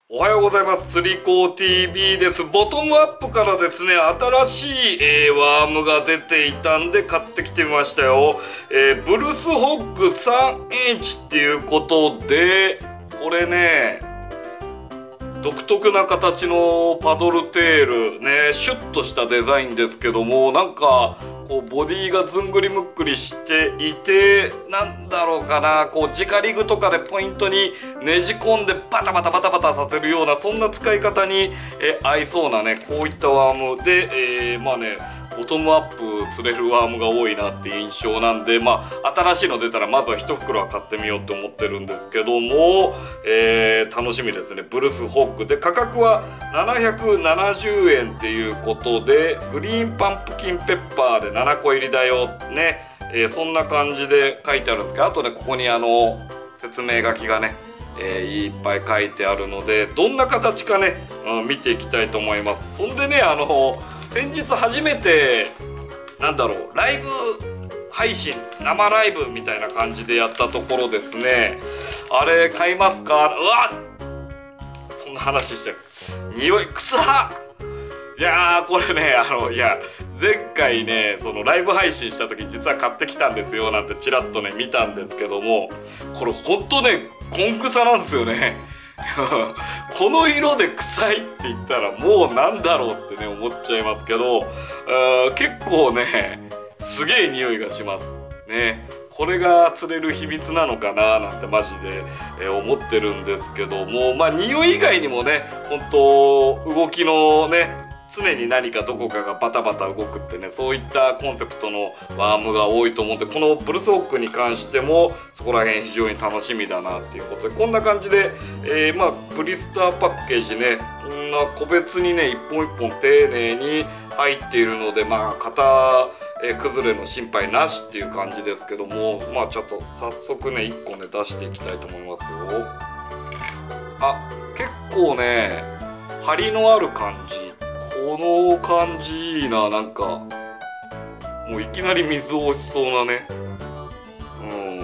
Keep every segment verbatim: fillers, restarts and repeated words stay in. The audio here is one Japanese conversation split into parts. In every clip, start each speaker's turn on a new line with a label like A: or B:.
A: おはようございます。釣り子 ティービー です。ボトムアップからですね、新しい、えー、ワームが出ていたんで買ってきてみましたよ。えー、ブルースホッグ スリーエイチ っていうことで、これね、独特な形のパドルテールね、シュッとしたデザインですけども、なんかこうボディがずんぐりむっくりしていて、なんだろうかな、こう直リグとかでポイントにねじ込んでバタバタバタバタさせるような、そんな使い方にえ合いそうなね、こういったワームで、えー、まあね、ボトムアップ釣れるワームが多いなっていう印象なんで、まあ新しいの出たらまずは一袋は買ってみようって思ってるんですけども、えー、楽しみですね。ブルースホッグで価格はななひゃくななじゅうえんっていうことで、グリーンパンプキンペッパーでななこ入りだよね、えー、そんな感じで書いてあるんですけど、あとねここにあの説明書きがね、えー、いっぱい書いてあるので、どんな形かね、うん、見ていきたいと思います。そんでね、あの先日初めてなんだろう、ライブ配信生ライブみたいな感じでやったところですね、あれ買いますか？うわっ、そんな話してる。匂いくさっ。いやーこれね、あのいや前回ね、そのライブ配信した時実は買ってきたんですよなんてちらっとね見たんですけども、これほんとねコンクサなんですよね。この色で臭いって言ったらもうなんだろうってね思っちゃいますけど、結構ねすげえ匂いがしますね。これが釣れる秘密なのかななんてマジで、えー、思ってるんですけども、まあ匂い以外にもね、本当動きのね、常に何かどこかがバタバタ動くってね、そういったコンセプトのワームが多いと思うんで、このブルースホッグに関してもそこら辺非常に楽しみだなっていうことで、こんな感じで、えー、まあブリスターパッケージね、こんな個別にね一本一本丁寧に入っているので、まあ型えー、崩れの心配なしっていう感じですけども、まあちょっと早速ねいっこね出していきたいと思いますよ。あ、結構ね張りのある感じ、この感じいいな。なんかもういきなり水を押しそうなね、うん、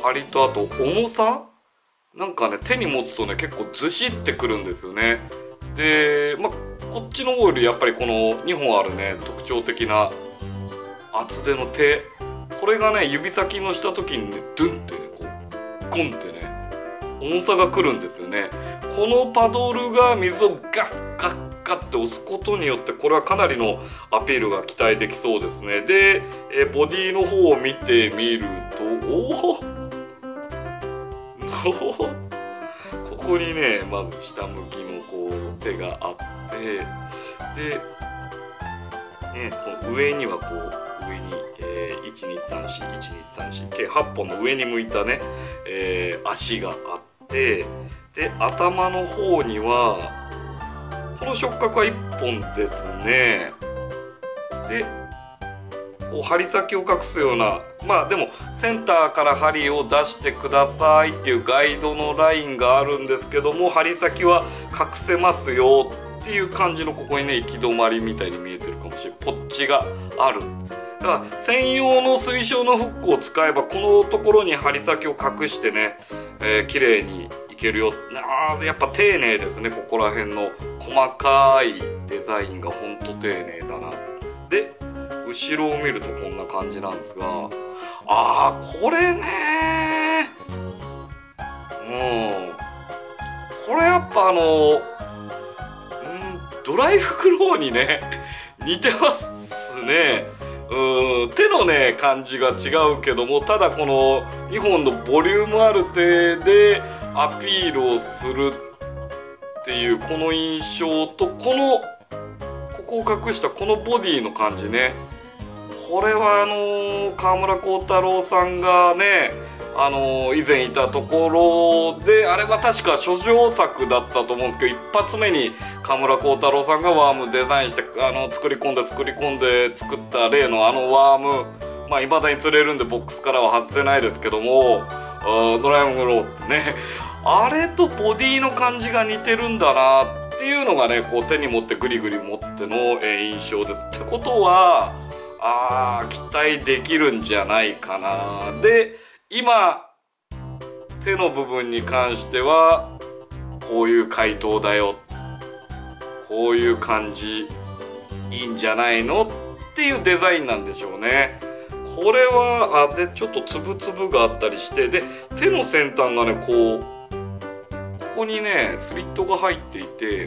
A: 張りと、あと重さなんかね手に持つとね結構ずしってくるんですよね。で、まあこっちの方よりやっぱりこのにほんあるね特徴的な厚手の手、これがね指先のした時にねドゥンってねこうゴンってね重さがくるんですよね。このパドルが水をガッガッガッって押すことによって、これはかなりのアピールが期待できそうですね。でえボディの方を見てみると、おおここにねまず下向きのこう手があって、で、ね、この上にはこう上に、えー、いちにさんしいちにさんし計はっぽんの上に向いたね、えー、足があって、で頭の方にはこの触覚はいっぽんですね。でこう針先を隠すような、まあでもセンターから針を出してくださいっていうガイドのラインがあるんですけども、針先は隠せますよっていう感じの、ここにね行き止まりみたいに見えてるかもしれない、ポッチがある。だから専用の水晶のフックを使えばこのところに針先を隠してね、えー、綺麗にいけるよ。あーやっぱ丁寧ですね、ここら辺の細かいデザインがほんと丁寧だな。で後ろを見るとこんな感じなんですが、あーこれねー、うんこれやっぱあのうんドライフクローにね似てますね。うん手のね感じが違うけども、ただこのにほんのボリュームある手でアピールをするっていうこの印象と、このここを隠したこのボディの感じね、これはあのー、川村浩太郎さんがね、あのー、以前いたところで、あれは確か書状作だったと思うんですけど、一発目に川村浩太郎さんがワームデザインしてあの作り込んで作り込んで作った例のあのワーム、まあ未だに釣れるんでボックスからは外せないですけども、ドライブローってね、あれとボディの感じが似てるんだなっていうのがね、こう手に持ってグリグリ持っての、えー、印象です。ってことはあー期待できるんじゃないかな。で今手の部分に関してはこういう回答だよ、こういう感じいいんじゃないのっていうデザインなんでしょうね。これはあでちょっとつぶつぶがあったりして、で手の先端がねこうここにねスリットが入っていて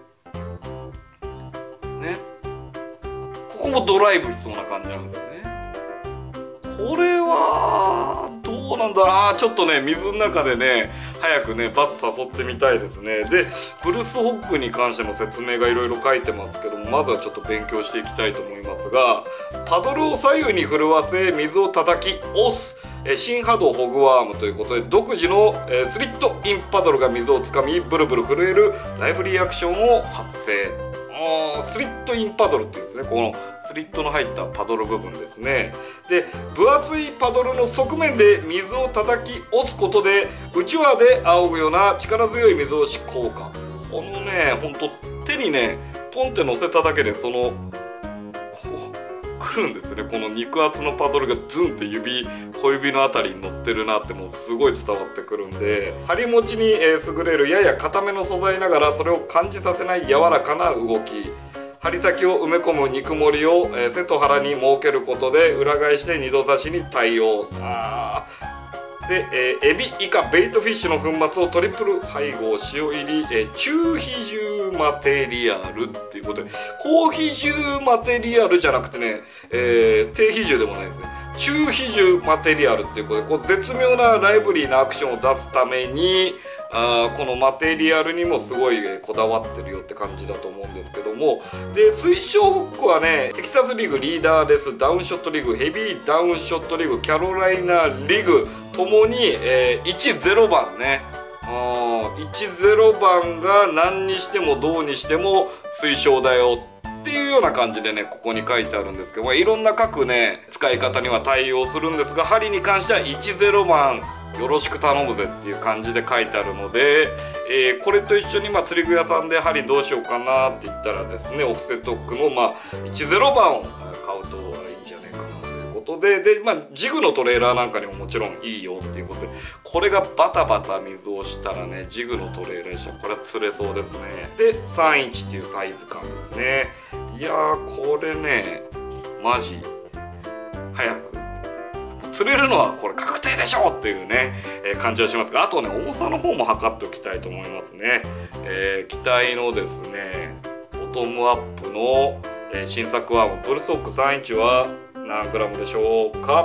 A: ね、ここもドライブしそうな感じなんですよね。これはどうなんだな、ちょっとね水の中でね早くねバス誘ってみたいですね。でブルースホッグに関しての説明がいろいろ書いてますけども、まずはちょっと勉強していきたいと思いますが、パドルを左右に振るわせ水を叩き押す新波動ホグワームということで、独自のスリットインパドルが水をつかみブルブル震えるライブリアクションを発生。スリットインパドルっていうんですね、このスリットの入ったパドル部分ですね。で分厚いパドルの側面で水を叩き押すことでうちわで仰ぐような力強い水押し効果。このねほんと手にねポンって乗せただけでそのくるんですね。この肉厚のパドルがズンって指小指のあたりに乗ってるなってもうすごい伝わってくるんで、張り持ちに優れるやや硬めの素材ながらそれを感じさせない柔らかな動き、針先を埋め込む肉盛りを背と腹に設けることで裏返して二度刺しに対応。あで、えー、エビイカベイトフィッシュの粉末をトリプル配合塩入り、えー、中比重マテリアルっていうことで、高比重マテリアルじゃなくてね、えー、低比重でもないですね、中比重マテリアルっていうことで、こう絶妙なライブリーなアクションを出すためにあこのマテリアルにもすごいこだわってるよって感じだと思うんですけども、で推奨フックはねテキサスリグリーダーレスダウンショットリグヘビーダウンショットリグキャロライナリグともに、えー、いちゼロばんね、あいちゼロばんが何にしてもどうにしても推奨だよっていうような感じでねここに書いてあるんですけど、まあ、いろんな各ね使い方には対応するんですが、針に関してはいちゼロばんよろしく頼むぜっていう感じで書いてあるので、えー、これと一緒にまあ釣り具屋さんで針どうしようかなって言ったらですね、オフセットフックのまあいちゼロばんを買うといいんじゃないかなということで、で、まあ、ジグのトレーラーなんかにももちろんいいよっていうことで、これがバタバタ水をしたらねジグのトレーラーにしたらこれは釣れそうですね。でさんインチっていうサイズ感ですね。いやーこれねマジ早く釣れるのはこれ確定でしょっていうね、えー、感じはしますが、あとね重さの方も測っておきたいと思いますね。えー、機体のですねボトムアップの、えー、新作ワームブルスホックさんインチは何グラムでしょうか。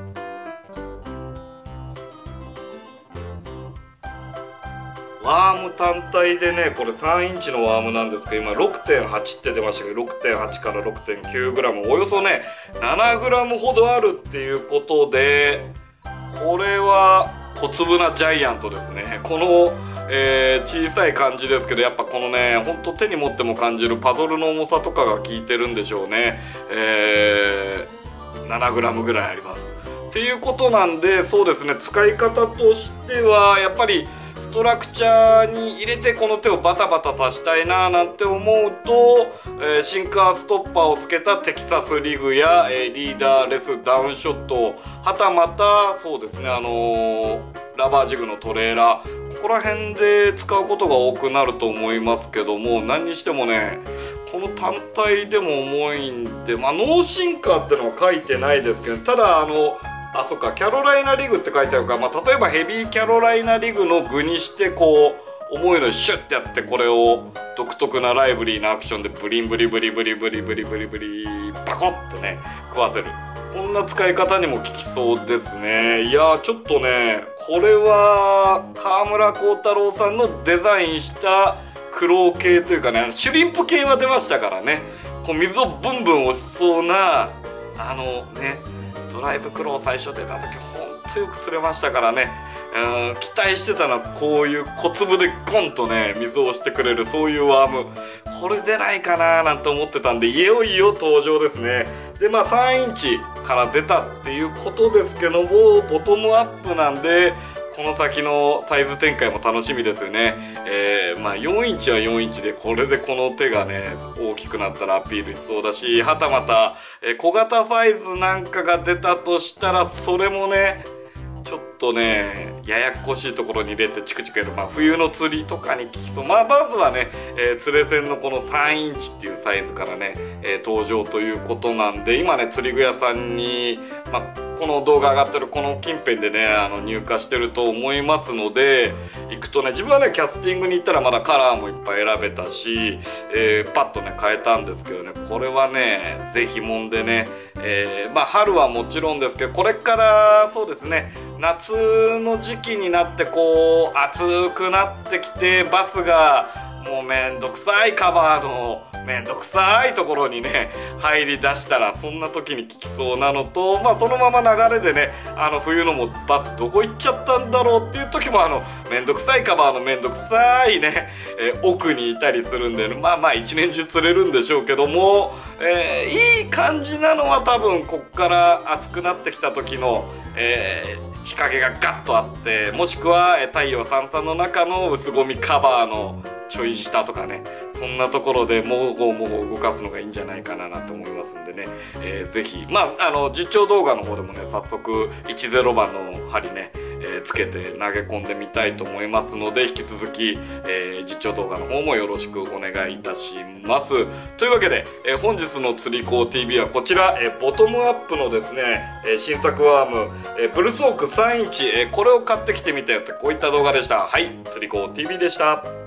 A: ワーム単体でねこれさんインチのワームなんですけど、今 ろくてんはち って出ましたけど ろくてんはち から ろくてんきゅうグラム、 およそねななグラム ほどあるっていうことで、これは小粒なジャイアントですね。この、えー、小さい感じですけど、やっぱこのねほんと手に持っても感じるパドルの重さとかが効いてるんでしょうね。えー、ななグラム ぐらいありますっていうことなんで、そうですね使い方としてはやっぱりストラクチャーに入れてこの手をバタバタさせたいななんて思うと、えー、シンカーストッパーをつけたテキサスリグや、えー、リーダーレスダウンショット、はたまたそうですねあのー、ラバージグのトレーラー、ここら辺で使うことが多くなると思いますけども、何にしてもねこの単体でも重いんで、まあノーシンカーってのは書いてないですけど、ただあのあ、そっかキャロライナリグって書いてあるから、まあ、例えばヘビーキャロライナリグの具にしてこう重いのにシュッてやって、これを独特なライブリーなアクションでブリンブリブリブリブリブリブリブリパコッとね食わせる、こんな使い方にも効きそうですね。いやーちょっとねこれは川村幸太郎さんのデザインしたクロー系というかね、シュリンプ系は出ましたからね、こう水をブンブン押しそうなあのねドライブクロー最初出た時ほんとよく釣れましたからね、うん、期待してたのはこういう小粒でゴンとね水を押してくれるそういうワーム、これ出ないかななんて思ってたんで、いよいよ登場ですね。でまあさんインチから出たっていうことですけども、ボトムアップなんでこの先のサイズ展開も楽しみですよね。えー、まあよんインチはよんインチでこれでこの手がね大きくなったらアピールしそうだし、はたまた、えー、小型サイズなんかが出たとしたらそれもねちょっとねややこしいところに入れてチクチクやる、まあ、冬の釣りとかに効きそう。まあまずはね、えー、釣れ線のこのさんインチっていうサイズからね、えー、登場ということなんで、今ね釣り具屋さんに、まあこの動画上がってるこの近辺でねあの入荷してると思いますので、行くとね自分はねキャスティングに行ったらまだカラーもいっぱい選べたし、えー、パッとね変えたんですけどね、これはねぜひもんでね、えー、まあ春はもちろんですけど、これからそうですね夏の時期になってこう暑くなってきて、バスがもうめんどくさいカバーのめんどくさいところにね入り出したら、そんな時に効きそうなのと、まあそのまま流れでねあの冬のもバスどこ行っちゃったんだろうっていう時も、あのめんどくさいカバーのめんどくさいね、えー、奥にいたりするんで、ね、まあまあ一年中釣れるんでしょうけども、えー、いい感じなのは多分こっから暑くなってきた時の、えー日陰がガッとあって、もしくは太陽さんさんの中の薄ゴミカバーのちょい下とかね、そんなところでもごもご動かすのがいいんじゃないかなと思いますんでね、えー、ぜひまああの実況動画の方でもね早速いちぜろばんの針ね、えー、つけて投げ込んでみたいと思いますので、引き続き、えー、実況動画の方もよろしくお願いいたします。というわけで、えー、本日の釣り子 ティービー はこちら、えー、ボトムアップのですね、えー、新作ワーム、えー、ブルスホークさんインチ、えー、これを買ってきてみたよってこういった動画でした。はい、釣り子 ティービー でした。